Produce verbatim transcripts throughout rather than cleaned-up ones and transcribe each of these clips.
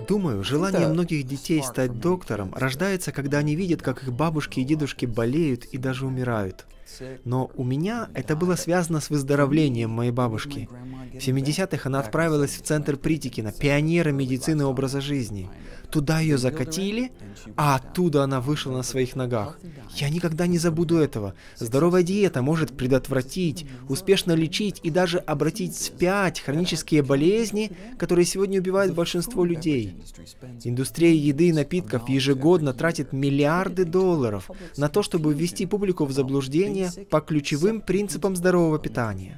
Думаю, желание многих детей стать доктором рождается, когда они видят, как их бабушки и дедушки болеют и даже умирают. Но у меня это было связано с выздоровлением моей бабушки. В семидесятых она отправилась в центр Притикина, пионера медицины образа жизни. Туда ее закатили, а оттуда она вышла на своих ногах. Я никогда не забуду этого. Здоровая диета может предотвратить, успешно лечить и даже обратить вспять хронические болезни, которые сегодня убивают большинство людей. Индустрия еды и напитков ежегодно тратит миллиарды долларов на то, чтобы ввести публику в заблуждение по ключевым принципам здорового питания.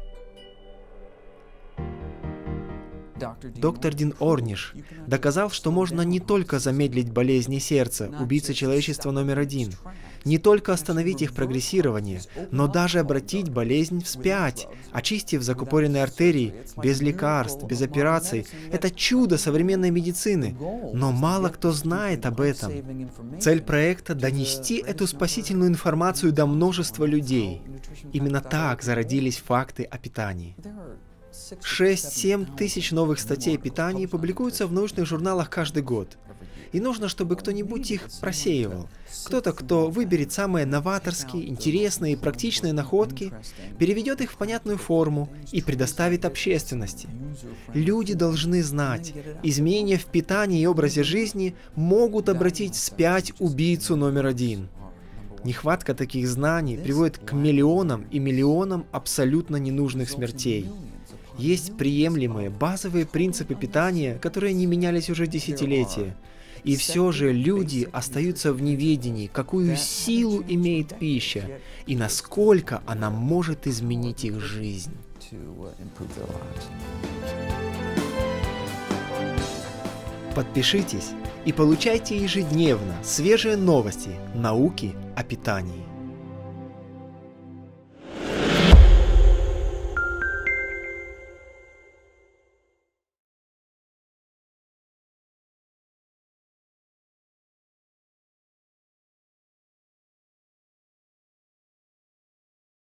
Доктор Дин Орниш доказал, что можно не только замедлить болезни сердца, убийцы человечества номер один, не только остановить их прогрессирование, но даже обратить болезнь вспять, очистив закупоренные артерии, без лекарств, без операций. Это чудо современной медицины, но мало кто знает об этом. Цель проекта – донести эту спасительную информацию до множества людей. Именно так зародились факты о питании. шесть-семь тысяч новых статей о питании публикуются в научных журналах каждый год. И нужно, чтобы кто-нибудь их просеивал. Кто-то, кто выберет самые новаторские, интересные и практичные находки, переведет их в понятную форму и предоставит общественности. Люди должны знать, изменения в питании и образе жизни могут обратить вспять убийцу номер один. Нехватка таких знаний приводит к миллионам и миллионам абсолютно ненужных смертей. Есть приемлемые базовые принципы питания, которые не менялись уже десятилетия. И все же люди остаются в неведении, какую силу имеет пища и насколько она может изменить их жизнь. Подпишитесь и получайте ежедневно свежие новости науки о питании.